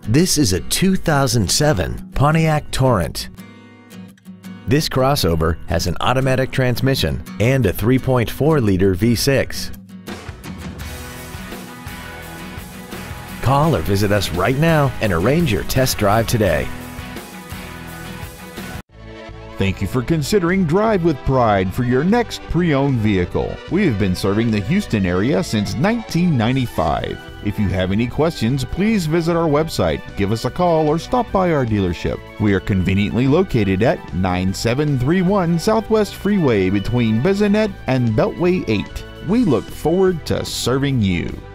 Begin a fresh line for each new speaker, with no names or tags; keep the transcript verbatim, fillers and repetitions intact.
This is a two thousand seven Pontiac Torrent. This crossover has an automatic transmission and a three point four liter V six. Call or visit us right now and arrange your test drive today.
Thank you for considering Drive with Pride for your next pre-owned vehicle. We have been serving the Houston area since nineteen ninety-five. If you have any questions, please visit our website, give us a call, or stop by our dealership. We are conveniently located at nine seven three one Southwest Freeway between Bissonnet and Beltway eight. We look forward to serving you.